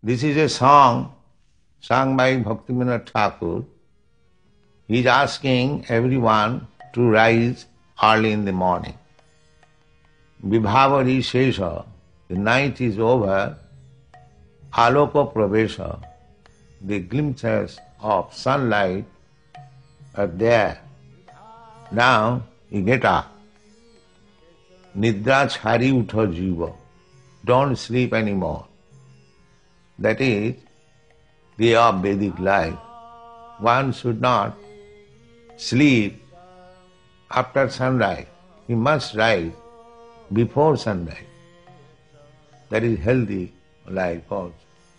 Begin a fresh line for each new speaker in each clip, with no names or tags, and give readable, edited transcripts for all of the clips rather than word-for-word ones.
This is a song sung by Bhaktivinoda Thakur. He is asking everyone to rise early in the morning. Vibhavari Shesha, the night is over, Aloko Pravesha, the glimpses of sunlight are there. Now you get up. Nidra chhari utho jiva. Don't sleep anymore. That is the of Vedic life. One should not sleep after sunrise. He must rise before sunrise. That is healthy life also.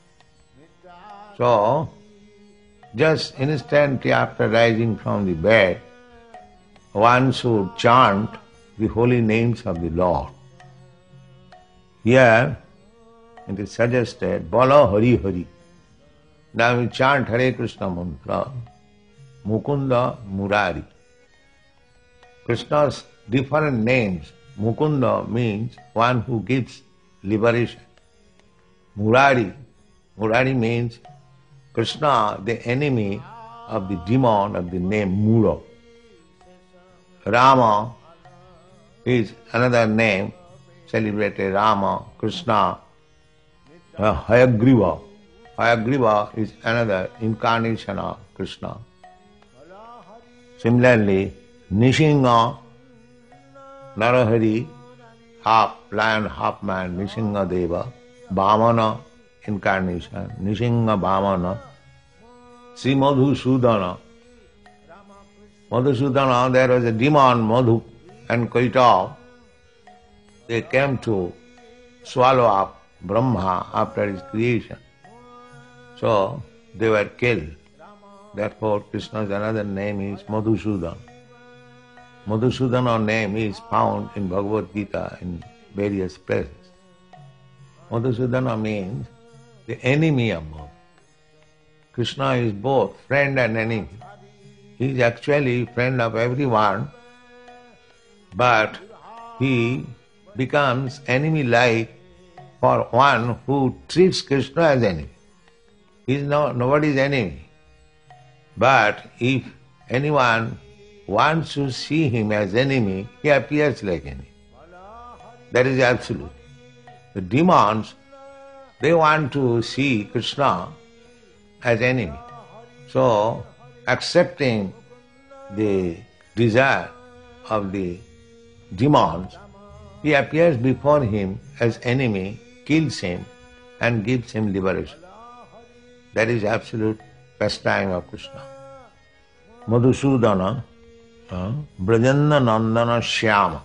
So, just instantly after rising from the bed, one should chant the holy names of the Lord. Here it is suggested, Bala Hari Hari. Now we chant Hare Krishna mantra, Mukunda Murari. Krishna's different names. Mukunda means one who gives liberation. Murari means Krishna, the enemy of the demon of the name Mura. Rama is another name, celebrated Rama, Krishna, Hayagriva. Hayagriva is another incarnation of Krishna. Similarly, Nishinga, Narahari, half lion, half man, Nishinga Deva, Vamana incarnation, Nishinga Vamana, Sri Madhusudana. Madhusudana, there was a demon, Madhu and Kaitav. They came to swallow up Brahma after his creation. So they were killed. Therefore Krishna's another name is Madhusudana. Madhusudana name is found in Bhagavad Gita in various places. Madhusudana means the enemy of both. Krishna is both friend and enemy. He is actually friend of everyone, but he becomes enemy-like for one who treats Krishna as enemy. He is nobody's enemy. But if anyone wants to see him as enemy, he appears like enemy. That is absolute. The demons, they want to see Krishna as enemy. So, accepting the desire of the demons, he appears before him as enemy, kills him and gives him liberation. That is absolute pastime of Krishna. Madhusudana, Brajanda Nandana Shyama.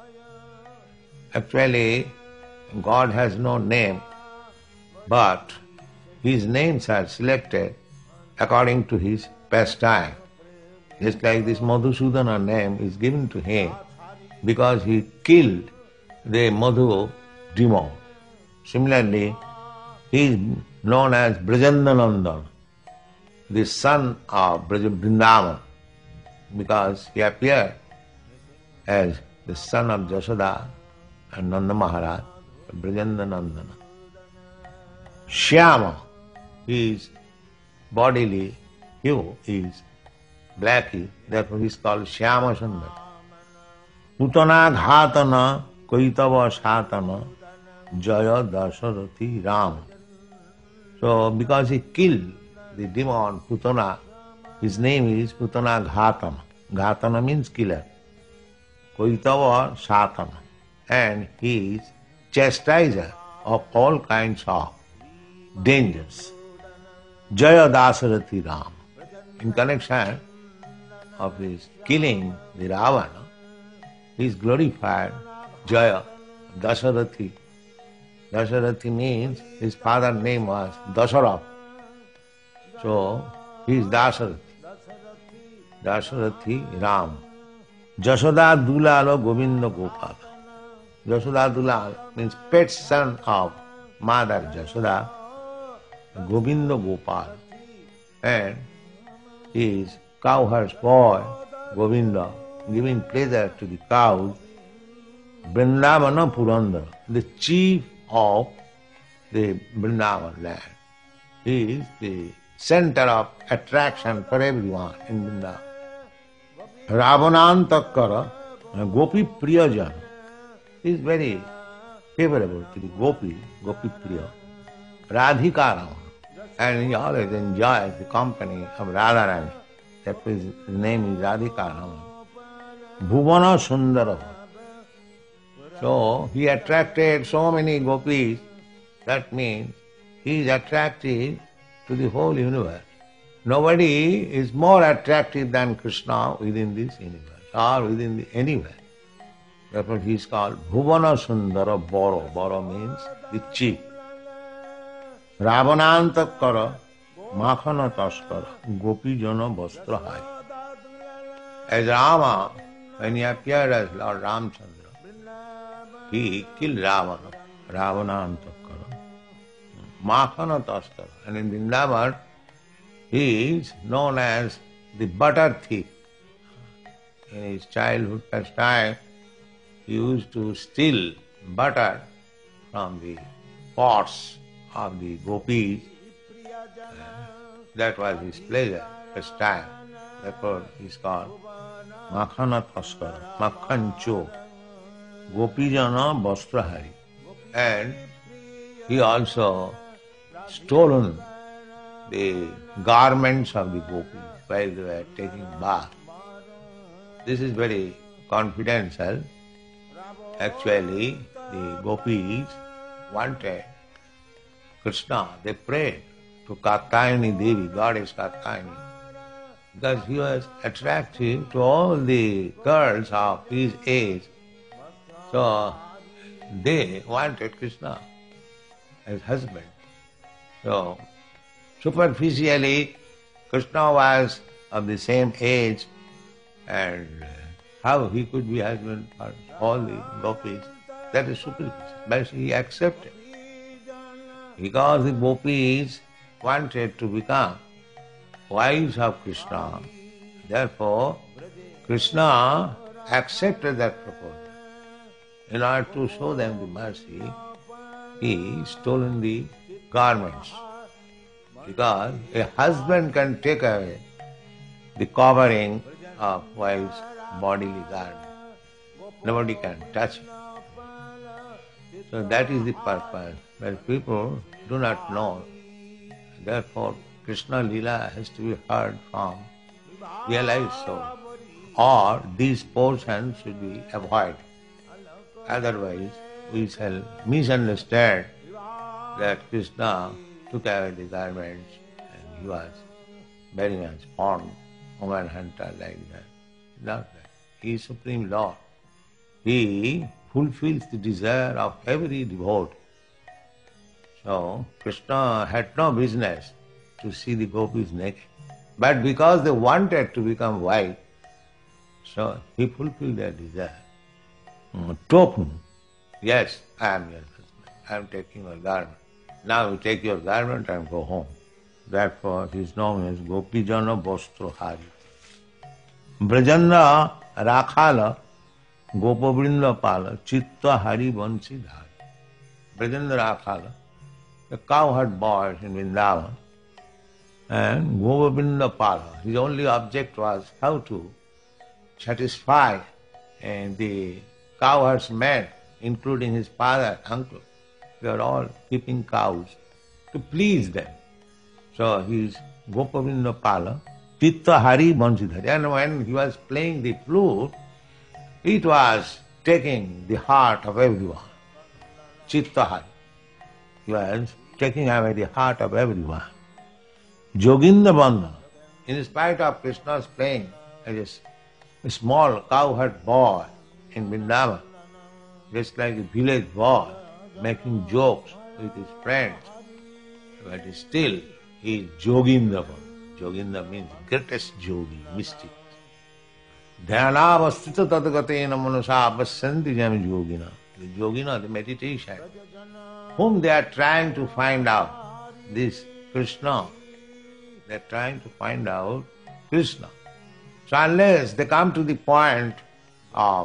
Actually, God has no name, but his names are selected according to his pastime. Just like this Madhusudana name is given to him because he killed the Madhu demon. Similarly, he is known as Brajandanandan, the son of Vrindavan, because he appeared as the son of Jashoda and Nanda Maharaj, Brajandanandana. Shyama, his bodily hue is blacky, therefore he is called Shyama Sundar. Putana Ghatana Kaitava Satana Jaya Dasarathi Ram. So because he killed the demon Putana, his name is Putana Ghatana. Ghatana means killer. Kaitava Satana. And he is chastiser of all kinds of dangers. Jaya Dasarathi Ram. In connection of his killing the Ravana, he is glorified Jaya, Dasarathi. Dasarathi means his father's name was Dasarath. So he is Dasarathi. Dasarathi Ram. Jashoda Dulala Govinda Gopala. Jashoda Dulal means pet son of Mother Jashoda, Govinda Gopal. And he is cowherd's boy, Govinda, giving pleasure to the cows. Vrindavana Purandara, the chief of the Vrindavan land. He is the center of attraction for everyone in Vrindavan. Ravanantakara, Gopi Priyajan, is very favorable to the Gopi Priya, Radhika Ravana. And he always enjoys the company of Radharani. That is, his name is Radhika Ravana. Bhuvana Sundara. So he attracted so many gopis. That means he is attractive to the whole universe. Nobody is more attractive than Krishna within this universe or within anywhere. Therefore he is called Bhuvana Sundara Boro. Boro means the chief. Ravanantakara Makhana Taskara Gopi Jana Vastra Hari. As Rama, when he appeared as Lord Ramchandra, he killed Ravana, Ravanantakara, Makhana Taskara. And in Vrindavan, he is known as the butter thief. In his childhood pastime, he used to steal butter from the pots of the gopis. That was his pleasure, pastime. Therefore he is called Makhana Taskara, Makhancho, Gopijana Vastrahari. And he also stolen the garments of the gopis while they were taking bath. This is very confidential. Actually, the gopis wanted Krishna. They prayed to Katyayani Devi, goddess Katyayani, because he was attractive to all the girls of his age. So they wanted Krishna as husband. So superficially, Krishna was of the same age, and how he could be husband for all the gopis, that is superficial. But he accepted. Because the gopis wanted to become wives of Krishna, therefore Krishna accepted that proposal. In order to show them the mercy, he stolen the garments. Because a husband can take away the covering of wife's bodily garment. Nobody can touch it. So that is the purpose. But people do not know. Therefore, Krishna Lila has to be heard from realized soul. Or these portions should be avoided. Otherwise, we shall misunderstand that Krishna took away the garments and he was very much fond, woman hunter like that. Not that. He is Supreme Lord. He fulfills the desire of every devotee. So, Krishna had no business to see the gopis naked. But because they wanted to become wife, so he fulfilled their desire. Token. Yes, I am your husband. I am taking your garment. Now you take your garment and go home. Therefore, he is known as Gopijana Vastrohari. Brajanda Rakhala Gopavrinda Pala Chitta Hari Vansi Dhari. Brajanda Rakhala, the cowherd boy in Vrindavan, and Gopavrinda Pala. His only object was how to satisfy the cowherds men, including his father, uncle. They are all keeping cows to please them. So he is Gopavrinda Pala, Chitta Hari Vansidhari. And when he was playing the flute, it was taking the heart of everyone. Chitta Hari. He was taking away the heart of everyone. Joginda Bandhana. In spite of Krishna's playing as a small cowherd boy in Vrindavan, just like a village boy, making jokes with his friends, but still he is Joginda. Joginda means greatest yogi, mystic. Dhyanavastita tadgatena manusa abhasyanti jam yogina. The yogina, the meditation, whom they are trying to find out, this Krishna, they are trying to find out Krishna. So unless they come to the point of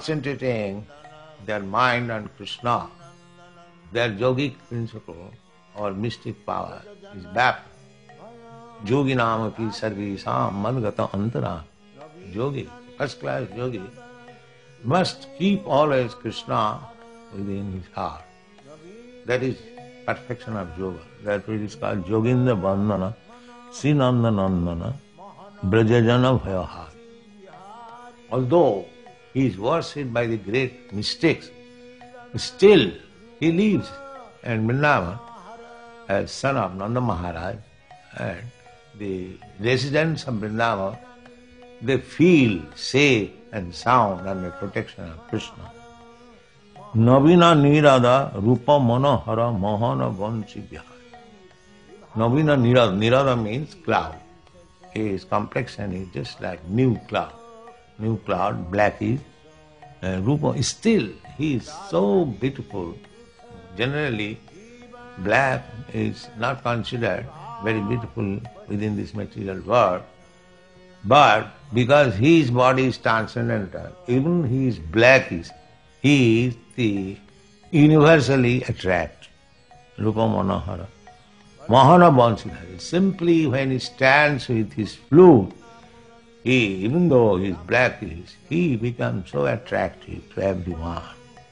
concentrating their mind on Krishna, their yogic principle, or mystic power is back. Yogi namapi sarvesam madgata antara. Yogi, first class yogi, must keep always Krishna within his heart. That is perfection of yoga. That is called Yoginda Bandhana, Srinanda Nandana, Brajajana Bhayahari. Although he is worshipped by the great mystics, still he lives in Vrindavan as son of Nanda Maharaj, and the residents of Vrindavan, they feel safe and sound under protection of Krishna. Navina Nirada Rupa Manohara Mohana Vanchi Vihari. Navina Nirada. Nirada means cloud. His complexion is just like new cloud. New cloud, blackish. Rupa, still he is so beautiful. Generally, black is not considered very beautiful within this material world. But because his body is transcendental, even he is blackish, he is the universally attract. Rupa Manohara. Mahana Bansidhari. Simply when he stands with his flute, even though he is blackish, he becomes so attractive to everyone.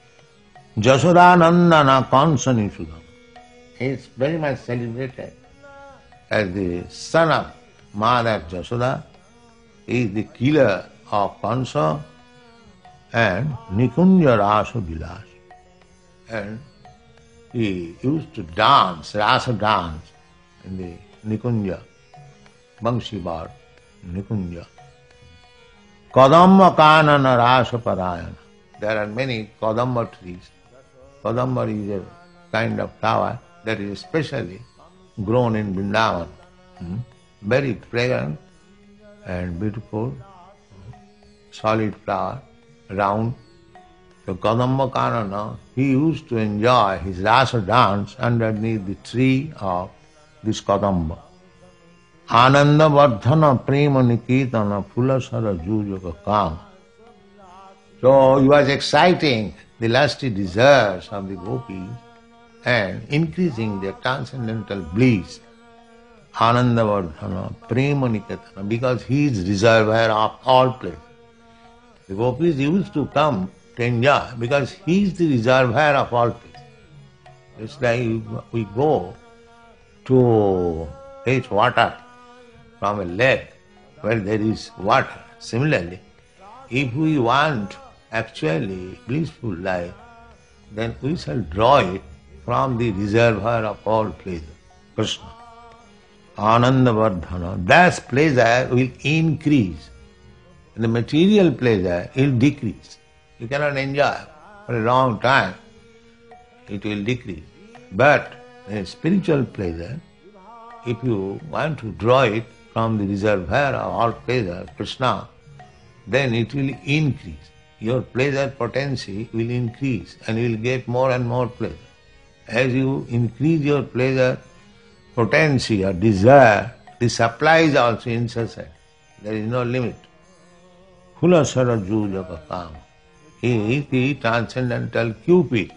Jasodanandana Kansani Sudam. He is very much celebrated as the son of Mother Jasoda. He is the killer of Kansa and Nikunja Rasa Vilas. And he used to dance, Rasa dance in the Nikunja, Bangshi Bar, Nikunja. Kadamba Kanana Rasa Parayana. There are many Kadamba trees. Kadamba is a kind of flower that is especially grown in Vrindavan. Very fragrant and beautiful, solid flower, round. So Kadamba Kanana, he used to enjoy his rasa dance underneath the tree of this Kadamba. Ananda Vardhana Prema Nikitana Phulasara Jujaka Kama. So he was exciting the lusty desires of the gopis and increasing their transcendental bliss. Ananda Vardhana Prema Nikitana, because he is reservoir of all pleasure. The gopis used to come to enjoy because he is the reservoir of all pleasure. It's like we go to fetch water from a lake where there is water. Similarly, if we want actually blissful life, then we shall draw it from the reservoir of all pleasure, Krishna. Ananda Vardhana. That pleasure will increase. The material pleasure will decrease. You cannot enjoy for a long time. It will decrease. But a spiritual pleasure, if you want to draw it from the reservoir of all pleasure, Krishna, then it will increase. Your pleasure potency will increase and you will get more and more pleasure. As you increase your pleasure potency or desire, the supply is also incessant. There is no limit. Phulasara Jujaka Kama. He is the transcendental Cupid.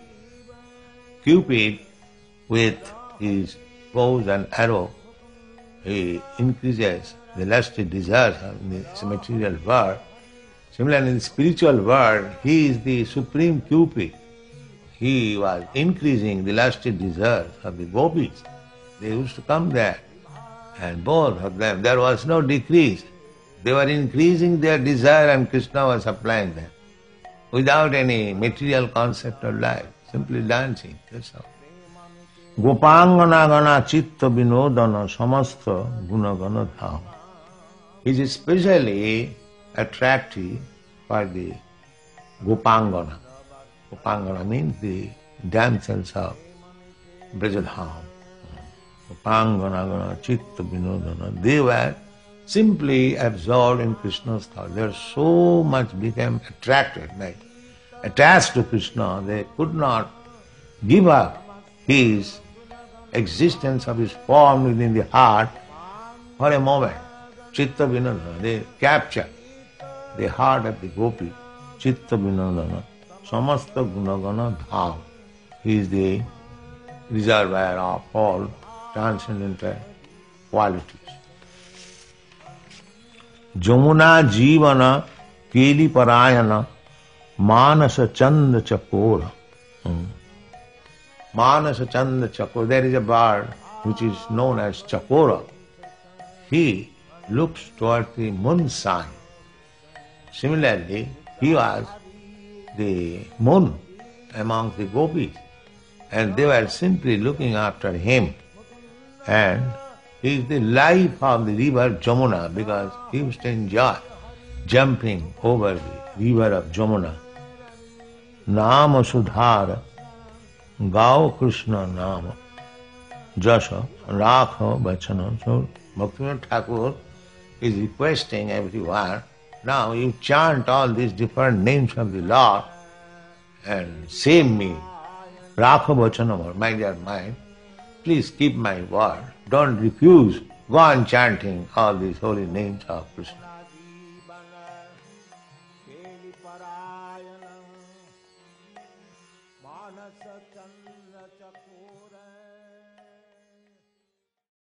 Cupid, with his bows and arrow, he increases the lusty desires of this material world. Similarly, in the spiritual world, he is the supreme Cupid. He was increasing the lusty desires of the gopis. They used to come there, and both of them, there was no decrease. They were increasing their desire and Krishna was supplying them without any material concept of life, simply dancing, that's all. Gopangana gana chitta vinodana samasta gunagana dham. He is especially attractive for the Gopangana. Gopangana means the damsels of Brajadham. Gopangana gana chitta vinodana. They were simply absorbed in Krishna's thought. They were so much became attracted, like attached to Krishna. They could not give up his existence of his form within the heart for a moment. Chitta vinodana. They capture the heart of the gopi. Chitta vinodana. Samasta gunagana dham. He is the reservoir of all transcendental qualities. Jamuna Jivana Keli Parayana Manasa Chanda Chakora. Manasa Chanda Chakora. There is a bird which is known as Chakora. He looks toward the moon sun. Similarly, he was the moon among the gopis, and they were simply looking after him. And he is the life of the river Jamuna because he used to enjoy jumping over the river of Jamuna. Nama Sudhara Gao Krishna Nama Jasha Rakha Bachana. So Bhaktivinoda Thakur is requesting everyone, now you chant all these different names of the Lord and save me. Rakha Bachanam, my dear mind, please keep my word. Don't refuse. Go on chanting all these holy names of Krishna. Manasa Chandra Chakora.